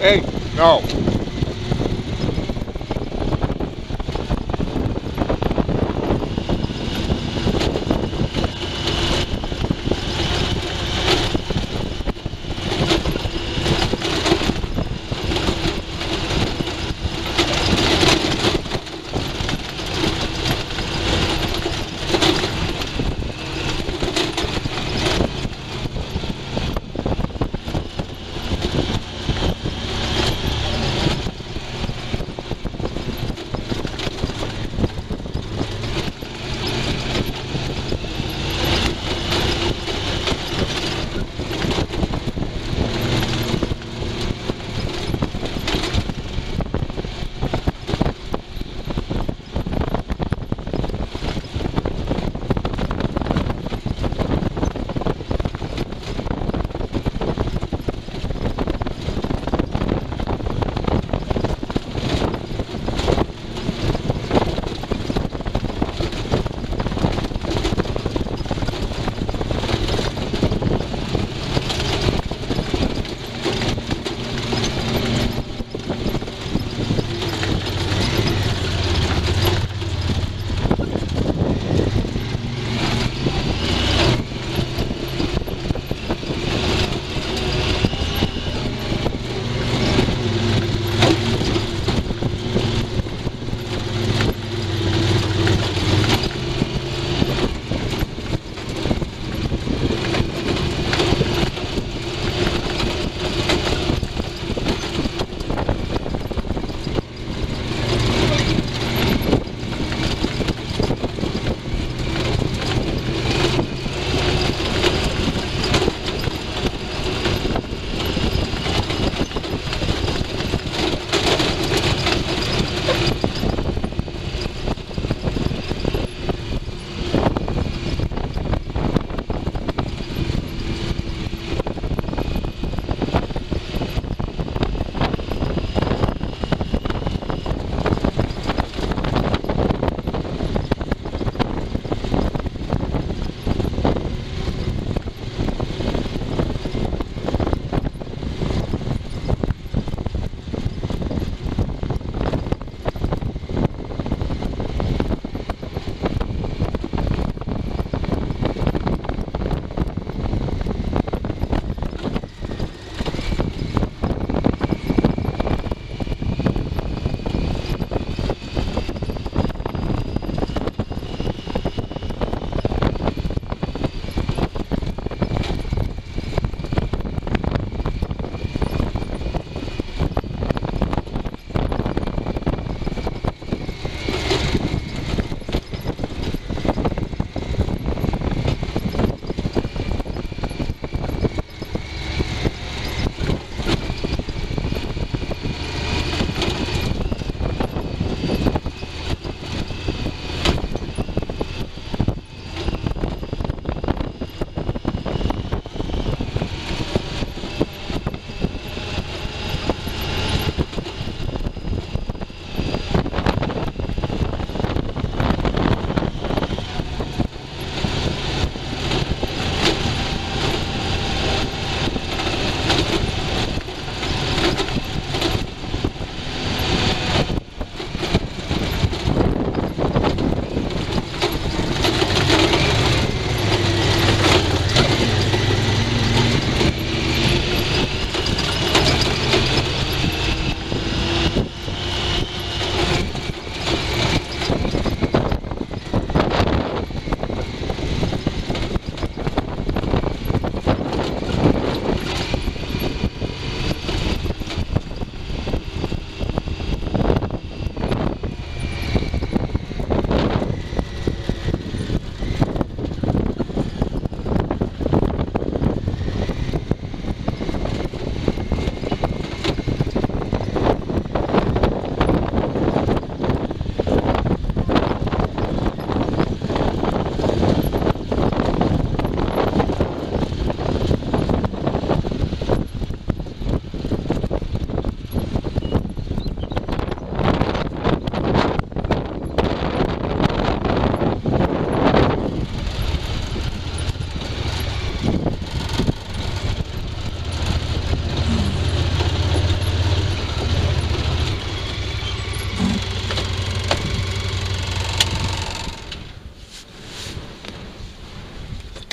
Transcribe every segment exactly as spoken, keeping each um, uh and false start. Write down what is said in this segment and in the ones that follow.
Hey, no.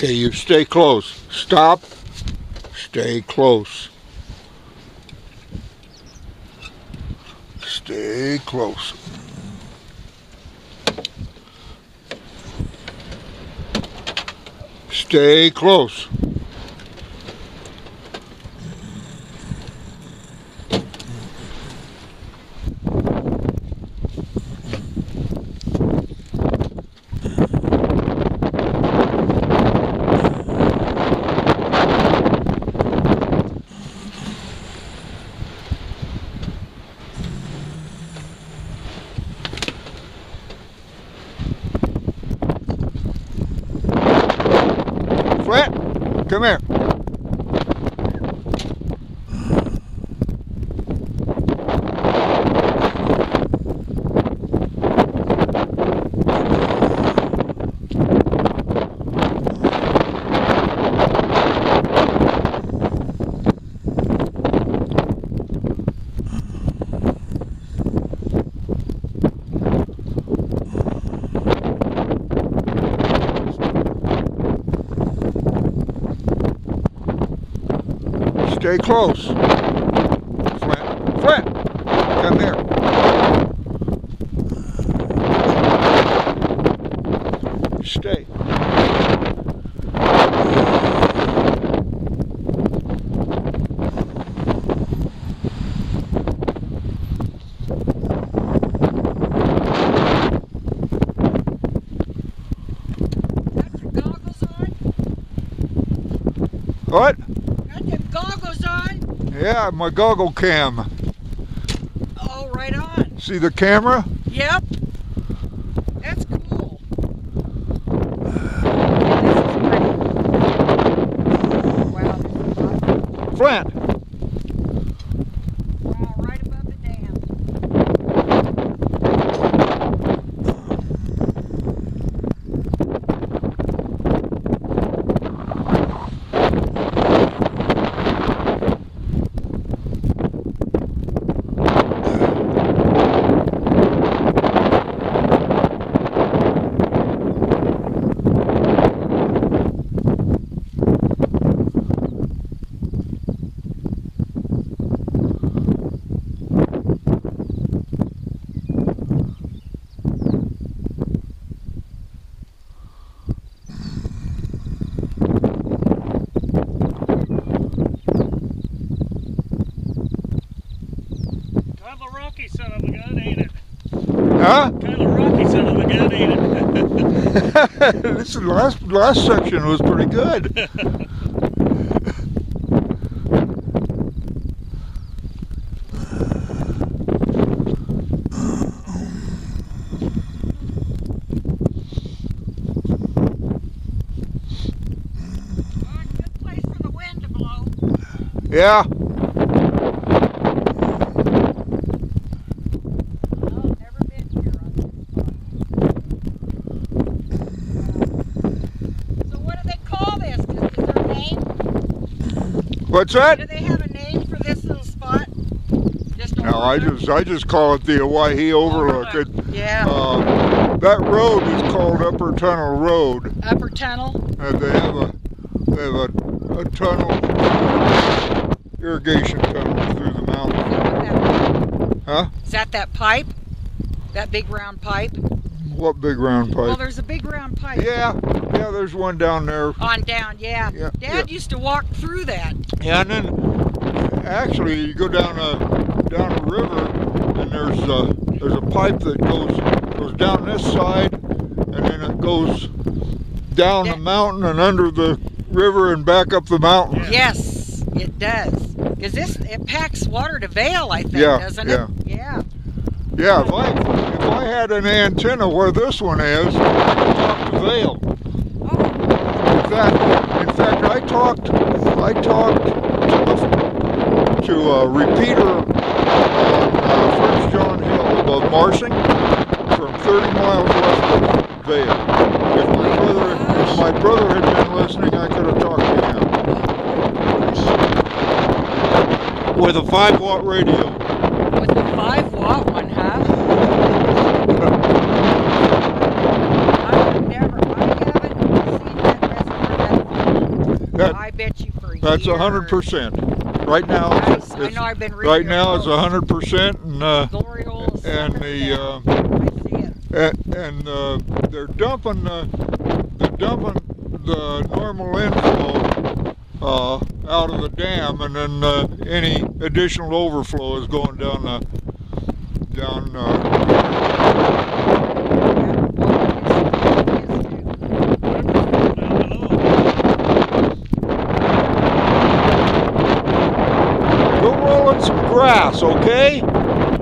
Okay, you stay close. Stop. Stay close. Stay close. Stay close. Flint, come here. Stay close. Flint, Flint, come here. Stay. What? Got them goggles on? Yeah, my goggle cam. Oh, right on. See the camera? Yep. That's cool. Wow, this is awesome. Flint. Wow, right above the dam. Rocky son of a gun, ain't it? Huh? Kind of rocky son of a gun, ain't it? This last last section was pretty good. Oh, good place for the wind to blow. Yeah. What's that? Do they have a name for this little spot? Just no, I just I just call it the Owyhee Overlook. It, yeah. Uh, that road is called Upper Tunnel Road. Upper Tunnel. And they have a they have a, a tunnel, irrigation tunnel through the mountain. Huh? Is that that pipe? That big round pipe? What big round pipe? Well, there's a big round pipe. Yeah, yeah. There's one down there. On down, yeah. yeah Dad yeah. used to walk through that. Yeah, and then actually you go down a down a river, and there's a there's a pipe that goes goes down this side, and then it goes down yeah. the mountain and under the river and back up the mountain. Yes, it does. Cause this it packs water to Vail, I think, yeah, doesn't yeah. it? Yeah. Yeah. If I if I had an antenna where this one is, I could talk to Vail. Oh. In fact, in fact, I talked I talked to, to a repeater on uh, First John Hill above Marsing from thirty miles west of Vail. If my brother if my brother had been listening, I could have talked to him with a five watt radio. With the five watt one, huh? I have never, I haven't seen that reservoir that That, I bet you for that's years. a hundred percent. Right now, I, it's, I it's, know I've been reading right your now it's a posts. hundred percent, and uh, Glory hole is and sucking the down. uh, I see it. and, and uh, they're dumping uh, they're dumping the normal inflow uh, out of the dam, and then uh, any additional overflow is going down the down. Uh, Go roll in some grass, okay? Oh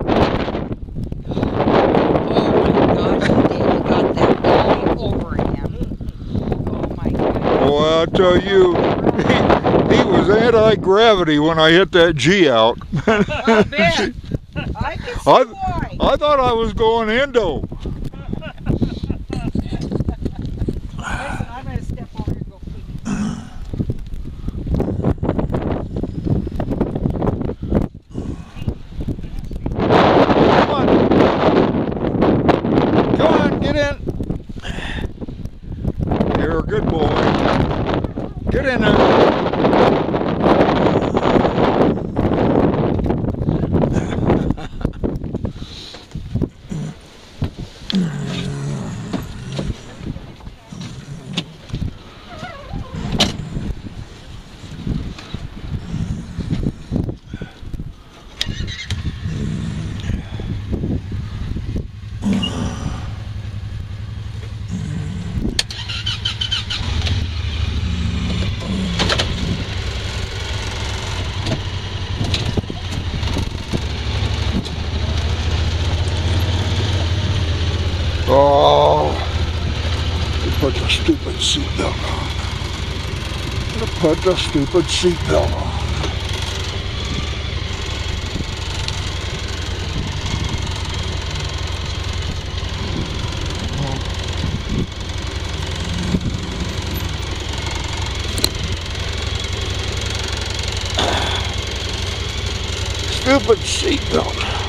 my gosh, David got that all over him. Oh my goodness. Boy, I tell you, he, he was anti-gravity when I hit that G out. I bet. I can see I, why. I thought I was going Indo. Listen, I'm going to step over here and go pee. Come on. Come on, get in. You're a good boy. Get in there. Oh, you put the stupid seatbelt on. You put the stupid seatbelt on. Stupid seatbelt.